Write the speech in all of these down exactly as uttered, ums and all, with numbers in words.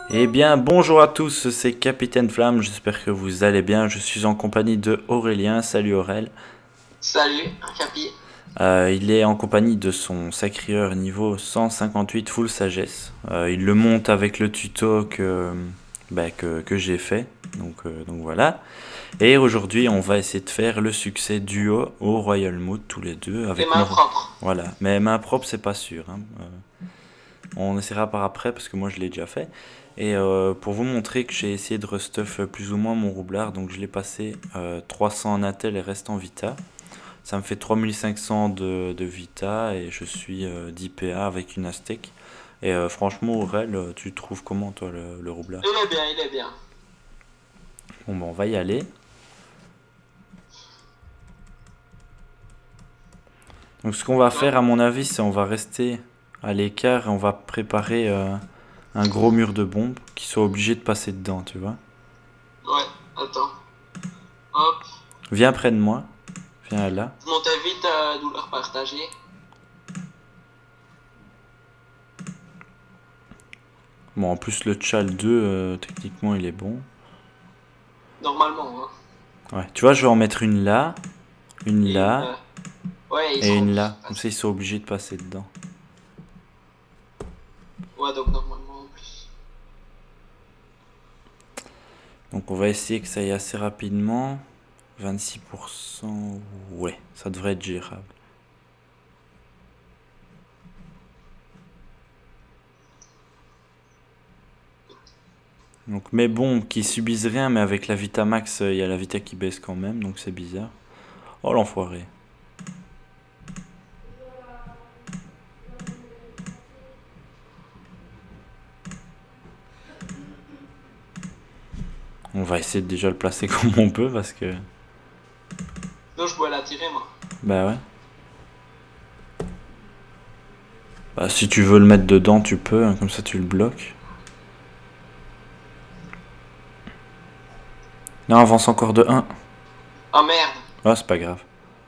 Eh bien, bonjour à tous, c'est Capitaine Flamme, j'espère que vous allez bien. Je suis en compagnie de Aurélien. Salut Aurel. Salut, Capi. Euh, il est en compagnie de son sacrieur niveau cent cinquante-huit full sagesse. Euh, il le monte avec le tuto que, bah, que, que j'ai fait. Donc, euh, donc voilà. Et aujourd'hui, on va essayer de faire le succès duo au Royal Mood tous les deux Les avec mains Mor. propres. Voilà. Mais main propre, c'est pas sûr, hein. Euh, on essaiera par après parce que moi je l'ai déjà fait. Et euh, pour vous montrer que j'ai essayé de restuff plus ou moins mon roublard, donc je l'ai passé euh, trois cents en Intel et reste en Vita. Ça me fait trois mille cinq cents de, de Vita et je suis euh, dix P A avec une Aztec. Et euh, franchement, Aurel, euh, tu trouves comment toi le, le roublard? Il est bien, il est bien. Bon, ben on va y aller. Donc ce qu'on va Ouais, faire, à mon avis, c'est on va rester à l'écart et on va préparer euh, un gros mur de bombes qui soit obligé de passer dedans, tu vois. ouais, attends. Hop. Viens près de moi. Viens là. Montez vite à douleur partagée. Bon, en plus, le Chal deux, euh, techniquement, il est bon. Normalement, hein. Ouais, tu vois, je vais en mettre une là, une Et une. là euh, Ouais, ils et sont une obligés de là. Comme ça, passer. ils sont obligés de passer dedans. Ouais, donc normalement en plus. Donc, on va essayer que ça aille assez rapidement. vingt-six pour cent, ouais, ça devrait être gérable. Donc, mes bombes qui subissent rien, mais avec la Vita Max, il y a la Vita qui baisse quand même, donc c'est bizarre. Oh, l'enfoiré. On va essayer de déjà le placer comme on peut parce que. Donc je pourrais la tirer, moi. Bah ouais. Bah, si tu veux le mettre dedans, tu peux, hein, comme ça tu le bloques. Non, avance encore de un. Ah merde. Ah, c'est pas grave.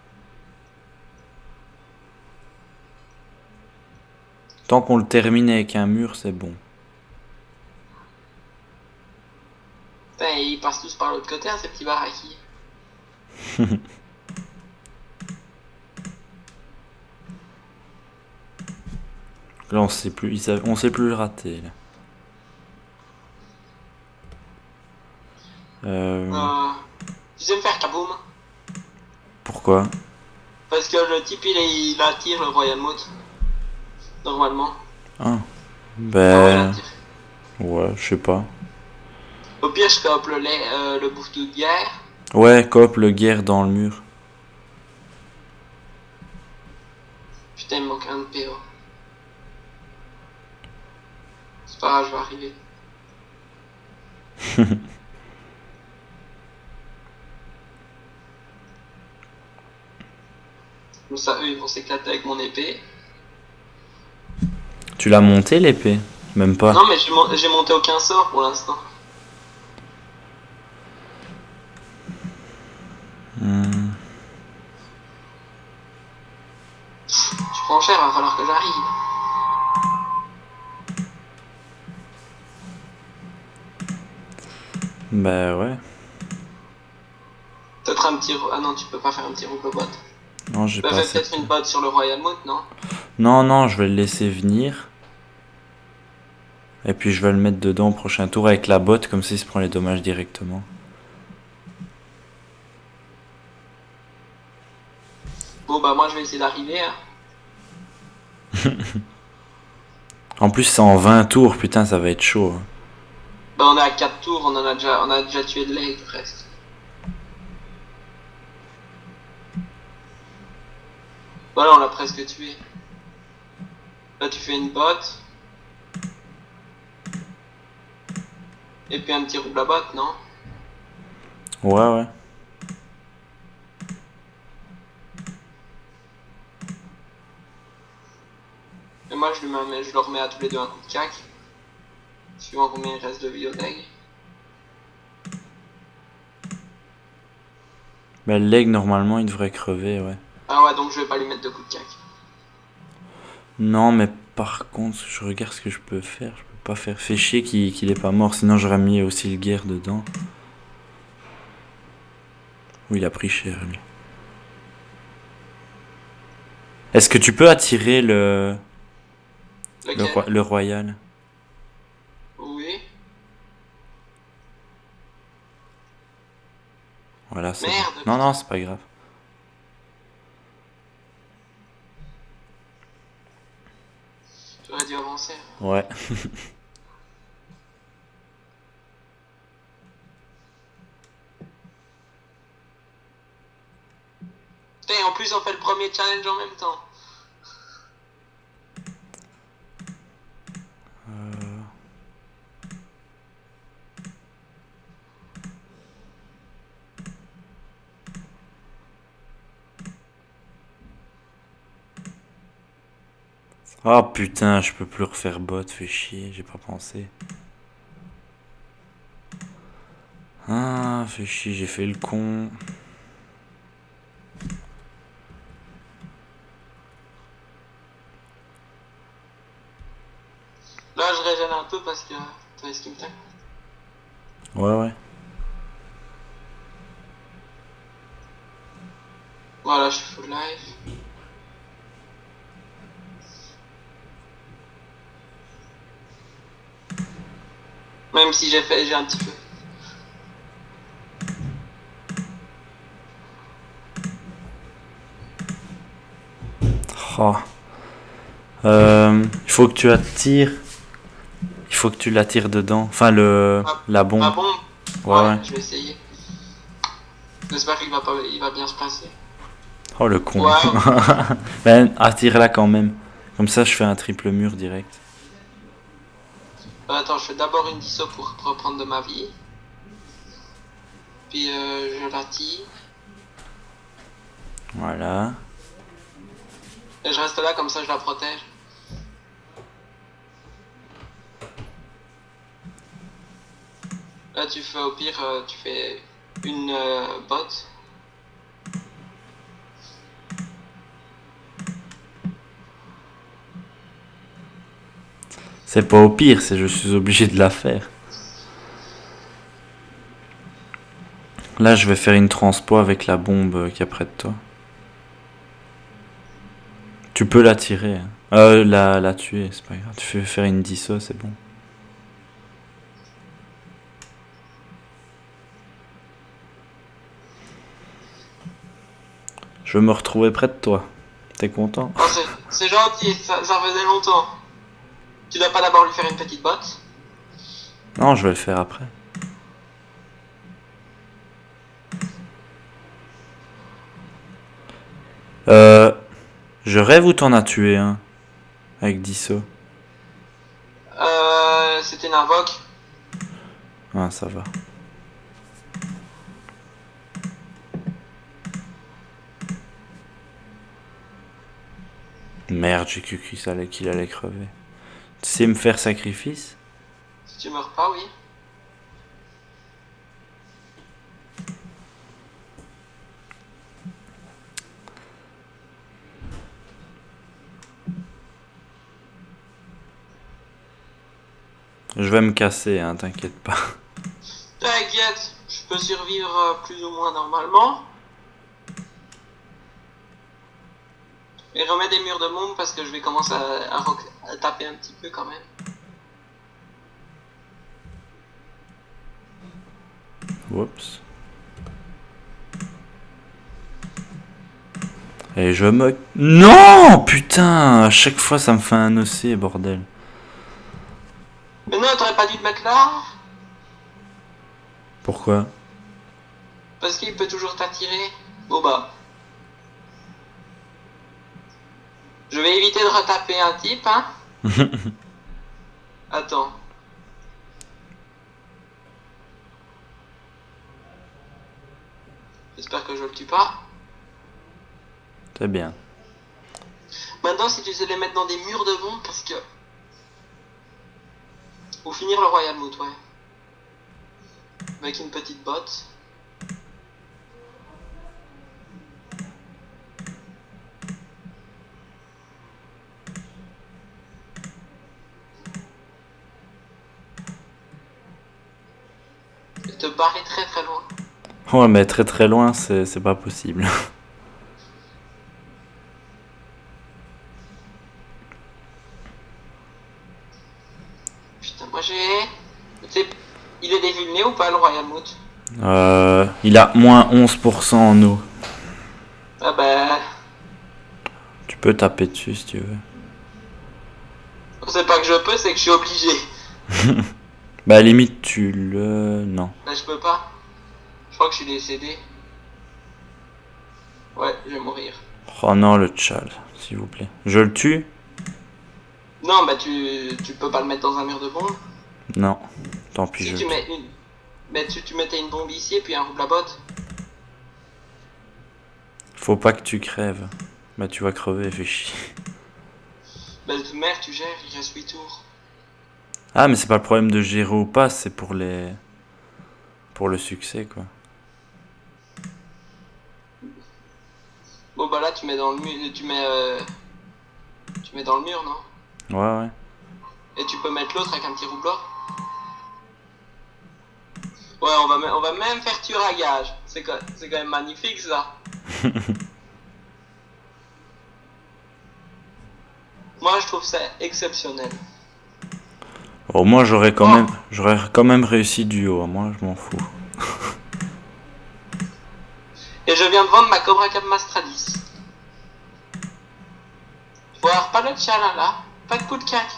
Tant qu'on le termine avec un mur, c'est bon. Putain, ils passent tous par l'autre côté, hein, ces petits baraquis. Là, on sait plus, ils savent- on sait plus le rater. Là. Euh, Euh, tu sais me faire kaboom? pourquoi? Parce que le type il, est- il attire le Royal Mode. Normalement. Ah, Ah ouais, il ben, attire. ouais, je sais pas. Au pire, je cope le lait, euh, le bouffe de guerre. Ouais, coop le guerre dans le mur. Putain, il me manque un de P O. C'est pas grave, je vais arriver. Comme ça, eux, ils vont s'éclater avec mon épée. Tu l'as monté l'épée? Même pas. Non, mais j'ai mon- j'ai monté aucun sort pour l'instant. Hmm. Tu prends cher, va falloir que j'arrive. Bah ouais. Peut-être un petit. Ah non, tu peux pas faire un petit rouble bot. Non, j'ai Tu peux pas faire assez de peut-être temps. une botte sur le Royal Mode, non? Non, non, je vais le laisser venir. Et puis je vais le mettre dedans au prochain tour avec la botte, comme ça il se prend les dommages directement. Bon, bah, moi, je vais essayer d'arriver, hein. En plus, c'est en vingt tours, putain, ça va être chaud. Hein. Bah, on est à quatre tours, on en a déjà, on a déjà tué de l'aigle presque. Voilà, on l'a presque tué. Là, tu fais une botte. Et puis un petit rouble à botte, non? Ouais, ouais. Et moi, je, lui mets, je leur mets à tous les deux un coup de cac. Suivant combien il reste de vie au deg. Bah, le leg, normalement, il devrait crever, ouais. Ah ouais, donc je vais pas lui mettre de coup de cac. Non, mais par contre, je regarde ce que je peux faire. Je peux pas faire. Fait chier qu'il qu'il est pas mort, sinon j'aurais mis aussi le guerre dedans. Oui, il a pris cher lui. Est-ce que tu peux attirer le le, Lequel? roi- le royal? Oui. Voilà, c'est bon. Merde. Non, non, c'est pas grave. J'aurais dû avancer. Ouais. Putain, en plus on fait le premier challenge en même temps. Euh, Oh putain, je peux plus refaire bot, fait chier, j'ai pas pensé. Ah, fait chier, j'ai fait le con. Là je régène un peu parce que... Tu vois ce qu'il me fait. Ouais, ouais. Voilà, je suis full life. Même si j'ai fait, j'ai un petit peu. Oh. Euh, il faut que tu attires. Il faut que tu l'attires dedans. Enfin, le Ah, la bombe. ah bon? Ouais, ouais. Je vais essayer. J'espère qu'il va pas, il va bien se passer. Oh, le con. Ouais. Ben, attire-la quand même. Comme ça, je fais un triple mur direct. Euh, attends, je fais d'abord une disso pour reprendre de ma vie. Puis euh, je la tire. Voilà. Et je reste là, comme ça je la protège. Là tu fais au pire, euh, tu fais une euh, botte. C'est pas au pire, c'est je suis obligé de la faire. Là, je vais faire une transpo avec la bombe qui est près de toi. Tu peux la tirer. Hein. Euh, la, la tuer, c'est pas grave. Tu fais faire une disso, c'est bon. Je veux me retrouver près de toi. T'es content? Oh, c'est gentil, ça, ça faisait longtemps. Tu dois pas d'abord lui faire une petite botte? Non, je vais le faire après. Euh, je rêve ou t'en as tué un avec disso? Euh, c'était une invoque. Ah, ça va. Merde, j'ai cru qu'il allait, qu'il allait crever. Tu sais me faire sacrifice? Si tu meurs pas, oui. Je vais me casser, hein, t'inquiète pas. T'inquiète, je peux survivre euh, plus ou moins normalement. Et remets des murs de bombe parce que je vais commencer à, à, à taper un petit peu quand même. Oups. Et je me... Non! Putain! À chaque fois, ça me fait un O C, bordel. Mais non, t'aurais pas dû te mettre là? Pourquoi? Parce qu'il peut toujours t'attirer. Bon bah. Je vais éviter de retaper un type, hein. Attends. J'espère que je le tue pas. C'est bien. Maintenant, si tu sais les mettre dans des murs de bombe, parce que... Ou finir le Royal Moot, ouais. Avec une petite botte. te barrer très très loin. Ouais, mais très très loin, c'est c'est pas possible. Putain, moi j'ai... Tu sais, il est dévulné ou pas le Royal Moot? Euh, il a moins onze pour cent en eau. Ah bah... Tu peux taper dessus si tu veux. C'est pas que je peux, c'est que je suis obligé. Bah, à la limite, tu le... Non. Là je peux pas. Je crois que je suis décédé. Ouais, je vais mourir. Oh non, le tchal, s'il vous plaît. Je le tue? Non, bah tu, tu peux pas le mettre dans un mur de bombe. Non. Tant pis, Si je tu le mets une... Mais tu, tu mettais une bombe ici et puis un rouble à botte. Faut pas que tu crèves. Bah, tu vas crever, fais chier. Bah de merde, tu gères, il reste huit tours. Ah, mais c'est pas le problème de gérer ou pas, c'est pour les... Pour le succès, quoi. Bon bah là tu mets dans le mur, tu mets... Euh... Tu mets dans le mur, non? Ouais, ouais. Et tu peux mettre l'autre avec un petit roublard. Ouais, on va, on va même faire tuer à gage. C'est quand, quand même magnifique ça. Moi je trouve ça exceptionnel. Bon, moi j'aurais quand Oh. même j'aurais quand même réussi du haut, moi je m'en fous. Et je viens de vendre ma Cobra Cap Master dix. Faut avoir pas le tchalin là, pas de coup de cac.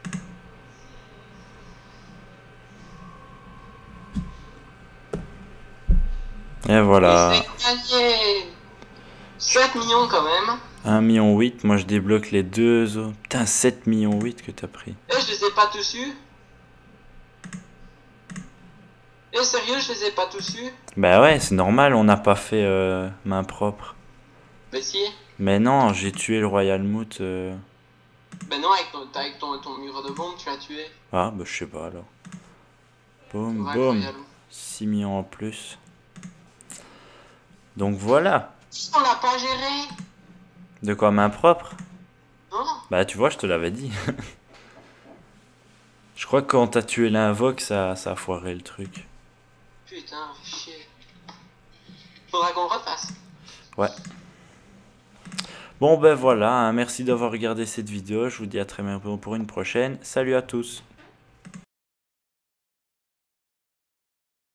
Et voilà. Et c'est gagné. sept millions quand même. un million huit, moi je débloque les deux autres. Putain, sept millions huit que t'as pris. Et je les ai pas tous eus. Et sérieux, je les ai pas tous eus. Bah ouais, c'est normal, on n'a pas fait euh, main propre. Mais si. Mais non, j'ai tué le Royal Moot. Euh... Ben non, avec ton, avec ton, ton mur de bombe, tu l'as tué. Ah, bah je sais pas alors. Boum, Ouais, boum. incroyable. six millions en plus. Donc voilà. On l'a pas géré. De quoi, main propre? Non. Bah tu vois, je te l'avais dit. Je crois que quand t'as tué l'invoque, ça, ça a foiré le truc. Putain, fais chier. Faudra qu'on refasse. Ouais. Bon ben voilà, hein, merci d'avoir regardé cette vidéo. Je vous dis à très bientôt pour une prochaine. Salut à tous.